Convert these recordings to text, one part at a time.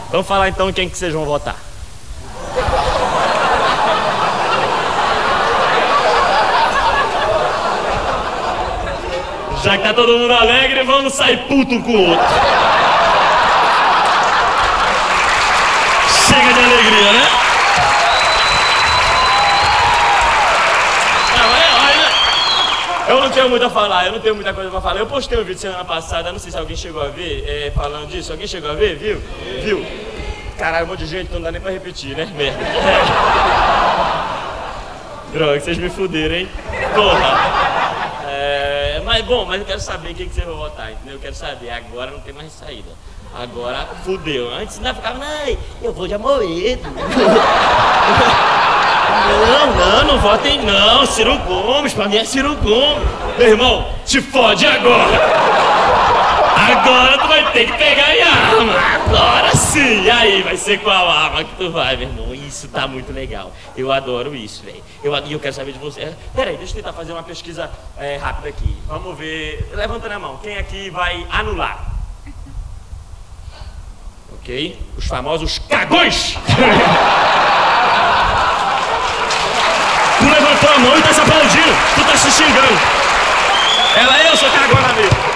Vamos falar então quem que vocês vão votar. Já que tá todo mundo alegre, vamos sair puto um com o outro. Chega de alegria, né? Eu não tenho muito a falar, eu não tenho muita coisa pra falar. Eu postei um vídeo semana passada, não sei se alguém chegou a ver, falando disso. Alguém chegou a ver? Viu? Viu? Caralho, um monte de gente, não dá nem pra repetir, né? Merda. Droga, vocês me fuderam, hein? Porra. Mas eu quero saber quem que vocês vão votar, entendeu? Eu quero saber, agora não tem mais saída. Agora fudeu. Antes ainda ficava, não, eu vou de Amoedo. Não votem não, Ciro Gomes, pra mim é Ciro Gomes. Meu irmão, te fode agora. Agora tu vai ter que pegar a arma. Agora sim. E aí, vai ser qual arma que tu vai, meu irmão? Isso tá muito legal. Eu adoro isso, velho. E eu quero saber de você. Peraí, deixa eu tentar fazer uma pesquisa rápida aqui. Vamos ver. Levanta na mão. Quem aqui vai anular? Ok? Os famosos cagões. Tu levantou a mão e tá se aplaudindo. Tu tá se xingando. Eu sou cagona mesmo.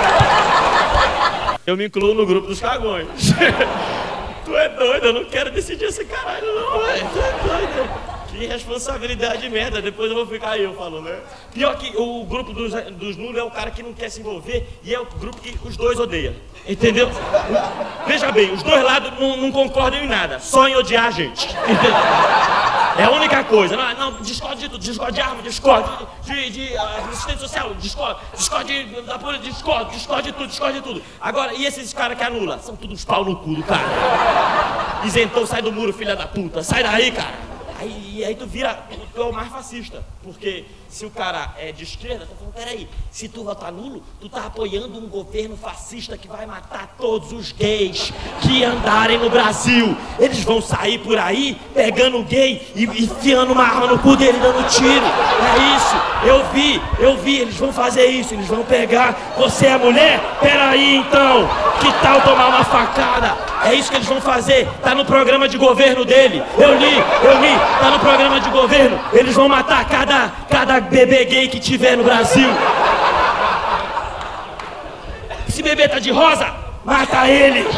Eu me incluo no grupo dos cagões. Tu é doido, eu não quero decidir esse caralho não, velho. Tu é doido. Que responsabilidade merda, depois eu vou ficar eu falando, né? Pior que o grupo dos nulos é o cara que não quer se envolver e é o grupo que os dois odeiam. Entendeu? Veja bem, os dois lados não concordam em nada, só em odiar a gente. Entendeu? É a única coisa. Não, discorda de tudo, discorda de arma, discorda de assistente social, discorda da polícia, discorda de tudo. Agora, e esses caras que anulam? São todos pau no cu do cara. Isentou, sai do muro, filha da puta, sai daí, cara. Aí tu é o mais fascista, porque se o cara é de esquerda, tá falando, peraí, se tu votar nulo, tu tá apoiando um governo fascista que vai matar todos os gays que andarem no Brasil. Eles vão sair por aí, pegando o gay e enfiando uma arma no cu dele, dando tiro. É isso, eu vi, eles vão fazer isso, eles vão pegar, você é mulher? Peraí então, que tal tomar uma facada? É isso que eles vão fazer, tá no programa de governo dele. Eu li, tá no programa de governo. Eles vão matar cada bebê gay que tiver no Brasil. Esse bebê tá de rosa, mata ele.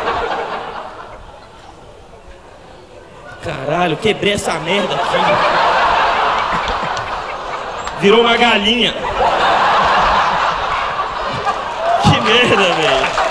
Caralho, quebrei essa merda aqui. Virou uma galinha. Que merda, velho.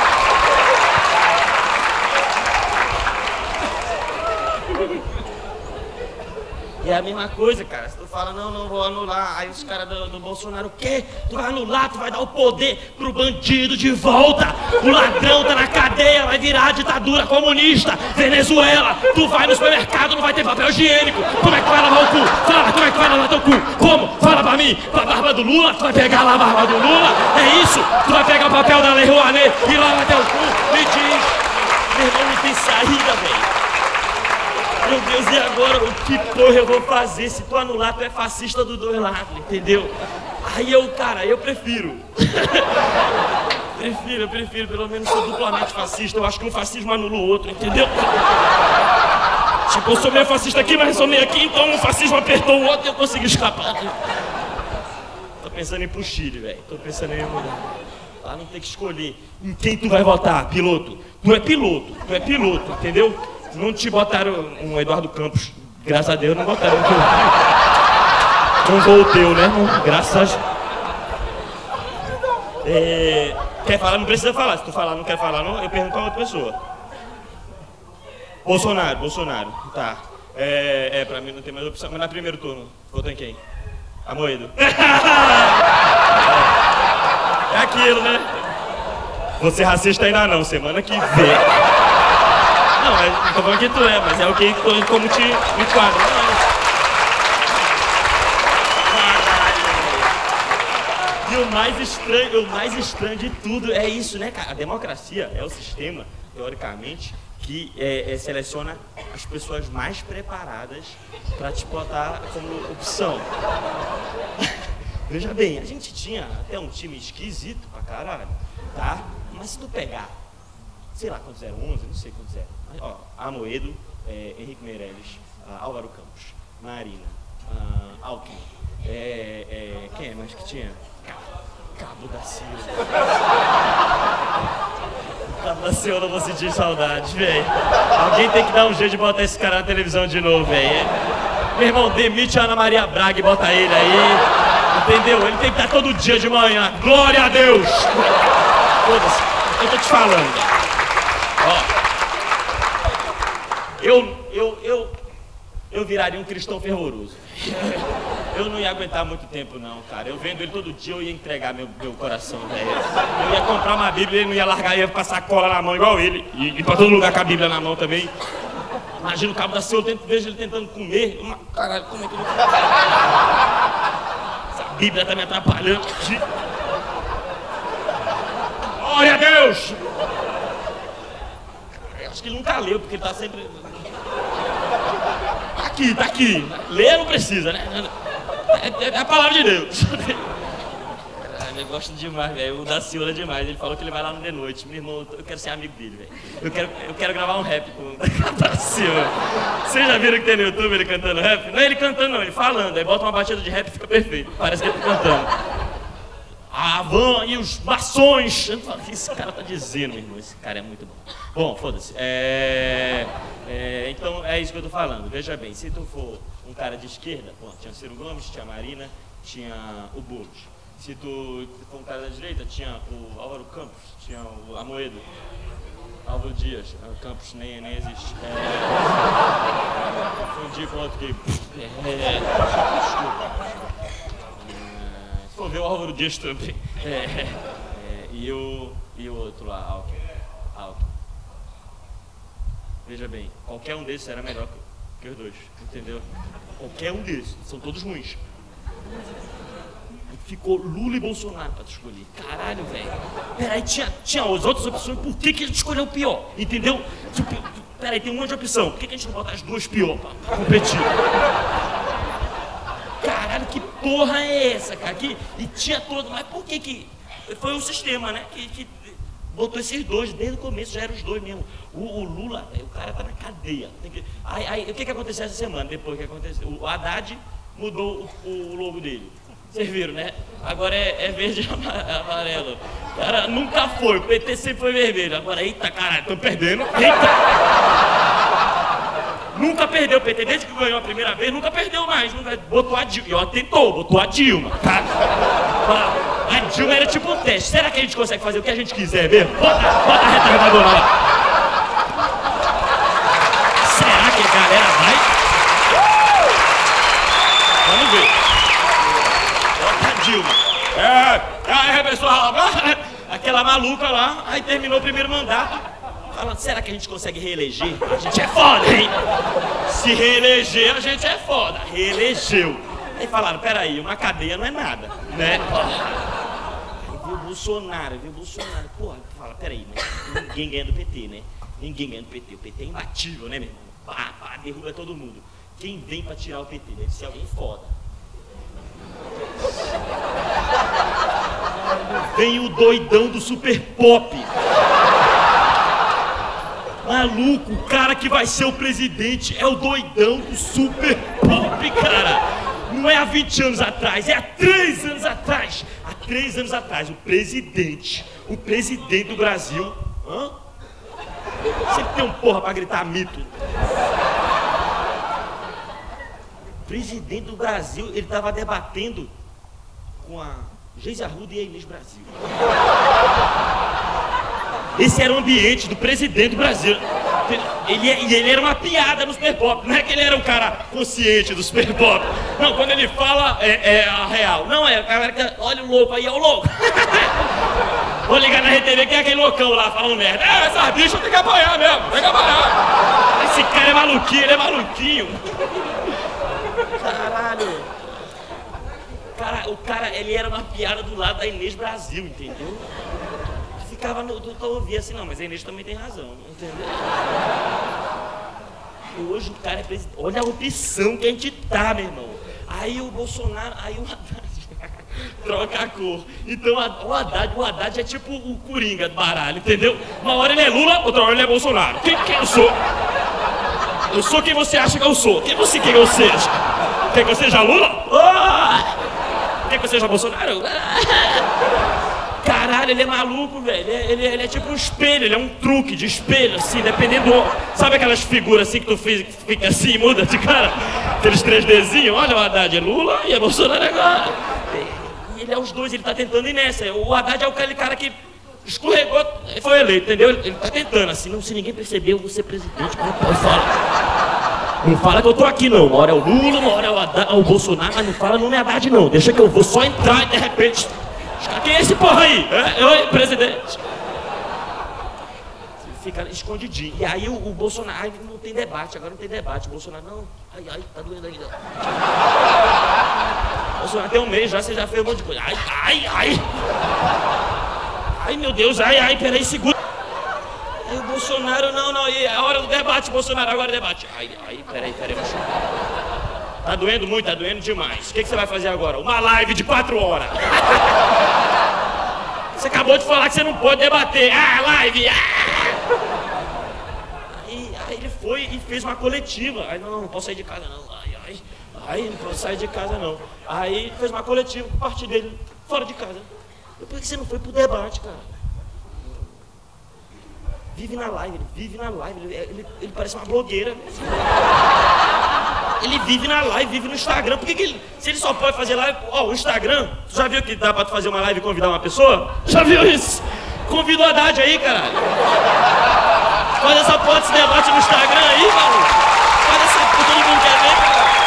E é a mesma coisa, cara. Se tu fala, não vou anular, aí os caras do Bolsonaro, o quê? Tu vai anular, tu vai dar o poder pro bandido de volta. O ladrão tá na cadeia, vai virar ditadura comunista. Venezuela, tu vai no supermercado, não vai ter papel higiênico. Como é que tu vai lavar o cu? Fala, como é que tu vai lavar teu cu? Como? Fala pra mim. Com a barba do Lula, tu vai pegar lá a barba do Lula? É isso? Tu vai pegar o papel da Lei Rouanet e lavar teu cu? Me diz. Meu irmão, não tem saída, velho. Meu Deus, e agora o que porra eu vou fazer? Se tu anular, tu é fascista dos dois lados, entendeu? Aí eu prefiro. Eu prefiro, pelo menos sou duplamente fascista. Eu acho que um fascismo anula o outro, entendeu? Tipo, eu sou meio fascista aqui, mas sou meio aqui, então um fascismo apertou o outro e eu consegui escapar. Tô pensando em ir pro Chile, velho. Tô pensando em mudar. Lá não tem que escolher em quem tu vai votar, piloto. Tu é piloto, entendeu? Não te botaram um Eduardo Campos, graças a Deus não botaram um voo teu, né? Graças quer falar? Não precisa falar, se tu falar não quer falar, não, eu pergunto a outra pessoa. Bolsonaro, tá. Pra mim não tem mais opção, mas no primeiro turno, votou em quem? Amoedo. É aquilo, né? Você racista ainda não, semana que vem. Não, não tô falando que tu é, mas é o que como te enquadra. E o mais estranho de tudo é isso, né, cara? A democracia é o sistema, teoricamente, que seleciona as pessoas mais preparadas pra te botar como opção. Veja bem, a gente tinha até um time esquisito pra caralho, tá? Mas se tu pegar sei lá quantos eram, 11, não sei quantos eram. Ó, Amoedo, Henrique Meirelles, Álvaro Campos, Marina, Alckmin, quem é mais que tinha? Cabo da Silva. Cabo da Silva, eu vou sentir saudade, velho. Alguém tem que dar um jeito de botar esse cara na televisão de novo, velho. Meu irmão, demite a Ana Maria Braga e bota ele aí. Entendeu? Ele tem que estar todo dia de manhã. Glória a Deus! Foda-se, eu tô te falando. Ó, eu viraria um cristão fervoroso. Eu não ia aguentar muito tempo, não, cara. Eu vendo ele todo dia, eu ia entregar meu coração, velho. Eu ia comprar uma Bíblia, ele não ia largar, ia passar cola na mão igual ele. E pra todo lugar com a Bíblia na mão também. Imagina o Cabo da Silva, eu vejo ele tentando comer. Caralho, como é que ele... Essa Bíblia tá me atrapalhando. Glória a Deus! Eu acho que ele nunca leu, porque ele tá sempre... Tá aqui. Ler não precisa, né? É a palavra de Deus. Eu gosto demais, velho. O da Silva é demais. Ele falou que ele vai lá no de noite. Meu irmão, eu quero ser amigo dele, velho. Eu quero gravar um rap com o da Silva. Vocês já viram que tem no YouTube ele cantando rap? Não é ele cantando, não, ele falando. Aí bota uma batida de rap e fica perfeito. Parece que ele tá cantando. A Van e os maçons. Eu falo, o que esse cara tá dizendo, meu irmão? Esse cara é muito bom. Bom, foda-se. Então é isso que eu tô falando. Veja bem, se tu for um cara de esquerda, pô, tinha o Ciro Gomes, tinha a Marina, tinha o Boulos. Se tu for um cara da direita, tinha o Álvaro Campos, tinha o Amoedo, Álvaro Dias, o Campos nem existe. Confundi com outro que... Desculpa. Se for ver o Álvaro Dias também. E o outro lá, Alckmin. Veja bem, qualquer um desses era melhor que os dois, entendeu? Qualquer um desses, são todos ruins. Ficou Lula e Bolsonaro pra tu escolher. Caralho, velho. Peraí, tinha as outras opções, por que a gente escolheu o pior? Entendeu? Peraí, tem um monte de opção. Por que a gente não botar as duas pior pra competir? Caralho, que porra é essa, cara? E tinha todo... Mas por que... Foi um sistema, né? Que botou esses dois desde o começo, já eram os dois mesmo. O Lula, o cara tá na cadeia. Aí, o que aconteceu essa semana? Depois que aconteceu? O Haddad mudou o logo dele. Vocês viram, né? Agora é verde e amarelo. Cara, nunca foi. O PT sempre foi vermelho. Agora, eita, caralho, tô perdendo. Eita! Nunca perdeu o PT. Desde que ganhou a primeira vez, nunca perdeu mais. Botou a Dilma. E ó, tentou, botou a Dilma. Tá? A Dilma era tipo um teste. Será que a gente consegue fazer o que a gente quiser mesmo? Bota a retardadora lá. Será que a galera vai? Vamos ver. Bota a Dilma. Aí a pessoa lá, aquela maluca lá, aí terminou o primeiro mandato. Falando, será que a gente consegue reeleger? A gente é foda, hein? Se reeleger, a gente é foda. Reelegeu. Aí falaram, peraí, uma cadeia não é nada, né? Aí viu o Bolsonaro. Porra, fala, peraí, mas ninguém ganha do PT, né? Ninguém ganha do PT. O PT é imbatível, né, meu irmão? Pá, derruba todo mundo. Quem vem pra tirar o PT? Deve ser alguém foda. Vem o doidão do Super Pop. Maluco, o cara que vai ser o presidente é o doidão do Super Pop, cara. Não é há 20 anos atrás, é há 3 anos atrás. Há 3 anos atrás, o presidente do Brasil... Hã? Sempre tem um porra pra gritar mito. O presidente do Brasil, ele tava debatendo com a Geise Arruda e a Inês Brasil. Esse era o ambiente do presidente do Brasil. Ele era uma piada no Super Pop. Não é que ele era um cara consciente do Super Pop. Não, quando ele fala, é a real. Não, é a galera que... Olha o louco aí, é o louco. Vou ligar na RTV, que é aquele loucão lá falando merda. Essas bichas tem que apanhar mesmo, tem que apanhar. Esse cara é maluquinho, ele é maluquinho. Caralho. O cara, ele era uma piada do lado da Inês Brasil, entendeu? Ficava no ouvir assim, não, mas a Inês também tem razão, entendeu? Hoje o cara é presidente. Olha a opção que a gente tá, meu irmão. Aí o Bolsonaro, aí o Haddad. troca a cor. Então o Haddad é tipo o Coringa do baralho, entendeu? Uma hora ele é Lula, outra hora ele é Bolsonaro. Quem eu sou? Eu sou quem você acha que eu sou. Quem você quer que eu seja? Quer que eu seja Lula? Quer que eu seja Bolsonaro? Caralho, ele é maluco, velho. Ele é tipo um espelho, ele é um truque de espelho, assim, dependendo do... Sabe aquelas figuras assim que tu fica assim e muda de cara? Aqueles 3Dzinhos? Olha, o Haddad é Lula e é Bolsonaro agora. Ele é os dois, ele tá tentando ir nessa. O Haddad é aquele cara que escorregou e foi eleito, entendeu? Ele tá tentando, assim, não, se ninguém percebeu, eu vou ser presidente. Não fala que eu tô aqui, não. Uma hora é o Lula, uma hora é o Haddad, o Bolsonaro, mas não fala não é Haddad, não. Deixa que eu vou só entrar e de repente... Quem é esse porra aí? Oi, presidente. Fica escondidinho. E aí o Bolsonaro, ai, não tem debate, agora não tem debate. O Bolsonaro, não, ai, tá doendo ainda. Bolsonaro, tem um mês já, você já fez um monte de coisa. Ai, meu Deus, ai, peraí, segura. Aí o Bolsonaro, não, e a hora do debate, Bolsonaro, agora é debate. Ai, peraí, tá doendo muito, tá doendo demais. O que você vai fazer agora? Uma live de 4 horas. Você acabou de falar que você não pode debater. Live! Aí ele foi e fez uma coletiva. Aí, não posso sair de casa, não. Ai, não posso sair de casa, não. Aí fez uma coletiva com o partido dele fora de casa. Por que você não foi pro debate, cara? Vive na live, ele parece uma blogueira. Ele vive na live, vive no Instagram. Por que se ele só pode fazer live... o Instagram, tu já viu que dá pra fazer uma live e convidar uma pessoa? Já viu isso? Convida o Haddad aí, caralho. Faz essa porra desse debate no Instagram aí, maluco. Faz essa porra, todo mundo quer ver,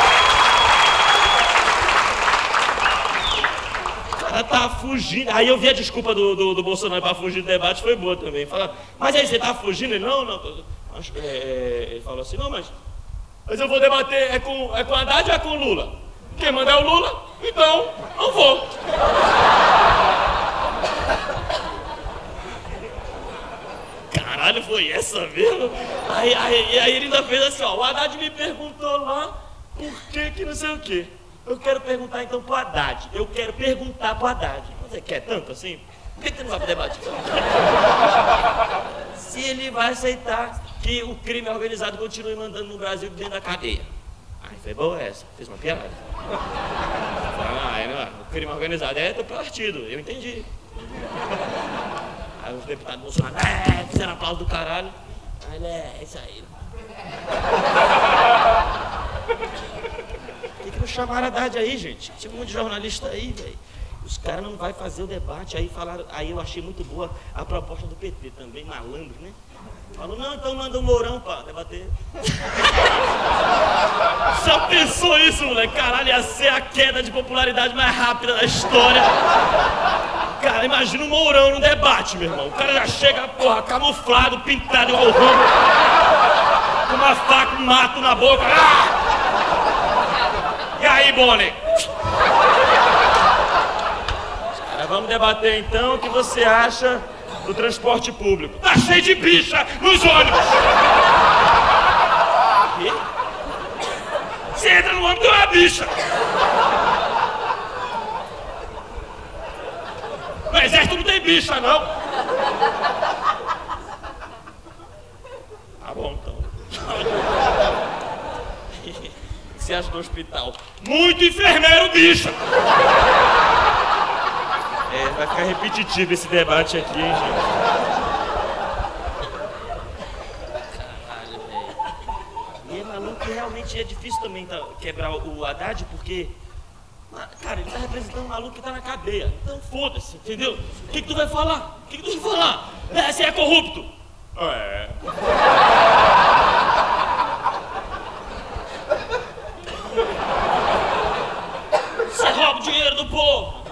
cara. O cara tá fugindo. Aí eu vi a desculpa do Bolsonaro pra fugir do debate, foi boa também. Fala, mas aí você tá fugindo? Ele, não. Ele falou assim, não, mas eu vou debater, é com Haddad ou é com o Lula? Quem manda é o Lula, então não vou. Caralho, foi essa mesmo? Aí ele ainda fez assim, o Haddad me perguntou lá por que não sei o quê. Eu quero perguntar então pro Haddad. Eu quero perguntar pro Haddad. Você quer tanto assim? Por que você não vai pro debate? Se ele vai aceitar que o crime organizado continue mandando no Brasil dentro da cadeia. Aí foi boa essa, fez uma piada. O crime organizado é do partido, eu entendi. Aí os deputados Bolsonaro, fizeram aplauso do caralho. Aí ele, é isso aí. Por que não chamaram a Haddad aí, gente? Tinha um monte de jornalista aí, velho. Os caras não vão fazer o debate, aí falaram, aí eu achei muito boa a proposta do PT também, malandro, né? Falou, não, então manda o Mourão pra debater. Já pensou isso, moleque? Caralho, ia ser a queda de popularidade mais rápida da história. Cara, imagina o Mourão no debate, meu irmão. O cara já chega, porra, camuflado, pintado igual o Rambo, com uma faca, um mato na boca. E aí, Bonnie? Vamos debater então o que você acha do transporte público. Tá cheio de bicha nos ônibus! Quê? Você entra no ônibus, tem uma bicha! No exército não tem bicha, não! Tá bom, então. O que você acha do hospital? Muito enfermeiro, bicha! Vai ficar repetitivo esse debate aqui, hein, gente? Caralho, velho. E é maluco que realmente é difícil também quebrar o Haddad, porque... Cara, ele tá representando um maluco que tá na cadeia. Então foda-se, entendeu? O que tu vai falar? O que tu vai falar? Você é corrupto? Você rouba o dinheiro do povo!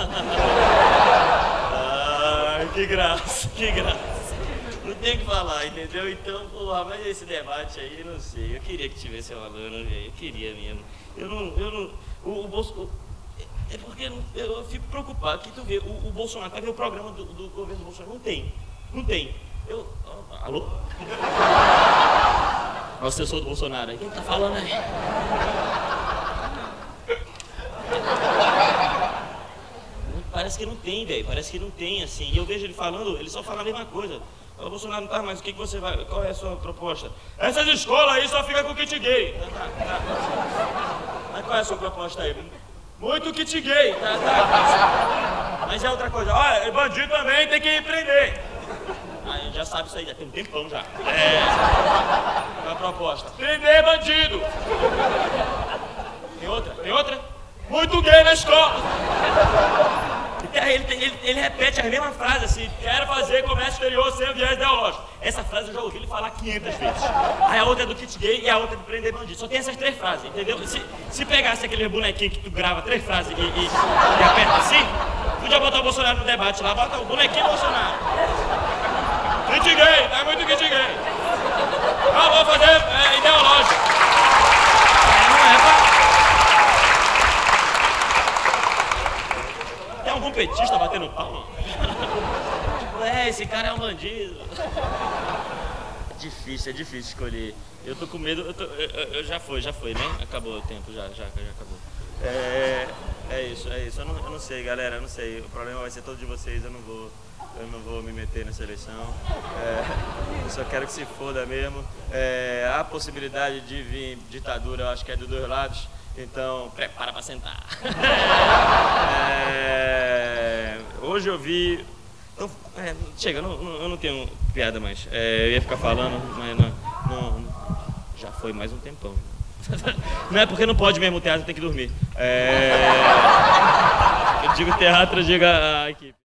Que graça. Não tem o que falar, entendeu? Então, porra, mas esse debate aí, eu não sei. Eu queria que tivesse falando, velho. Eu queria mesmo. O Bolsonaro... É porque eu fico preocupado que tu vê, o Bolsonaro, tá vendo o programa do governo Bolsonaro? Não tem. Alô? Olha o assessor do Bolsonaro aí. Quem tá falando aí? parece que não tem, velho. Parece que não tem, assim. E eu vejo ele falando, ele só fala a mesma coisa. O Bolsonaro não tá, mas o que você vai... Qual é a sua proposta? Essas escolas aí só ficam com kit gay. Tá. Mas qual é a sua proposta aí? Muito kit gay. Tá. Mas é outra coisa. Olha, bandido também tem que prender. Aí já sabe isso aí, já tem um tempão já. Qual é a proposta? Prender bandido. Tem outra? Tem outra? Muito gay na escola. Ele repete a mesma frase assim, quero fazer comércio exterior sem viés ideológico. Essa frase eu já ouvi ele falar 500 vezes. Aí a outra é do kit gay e a outra é do prender bandido. Só tem essas 3 frases, entendeu? Se pegasse aquele bonequinho que tu grava 3 frases e aperta assim, podia botar o Bolsonaro no debate lá, bota o bonequinho Bolsonaro. Kit gay, tá muito kit gay. Não, vou fazer ideológico. Não é pra... Tem algum petista batendo palma? Esse cara é um bandido. É difícil escolher. Eu tô com medo, já foi, né? Acabou o tempo, já acabou. É isso. Eu não sei, galera, eu não sei. O problema vai ser todo de vocês, eu não vou me meter nessa eleição. Eu só quero que se foda mesmo. A possibilidade de vir ditadura, eu acho que é dos 2 lados. Então, prepara pra sentar. Hoje eu vi... Então, chega, eu não tenho piada mais. Eu ia ficar falando, mas não, já foi mais um tempão. Não é porque não pode mesmo o teatro, tem que dormir. Eu digo teatro, eu digo a equipe.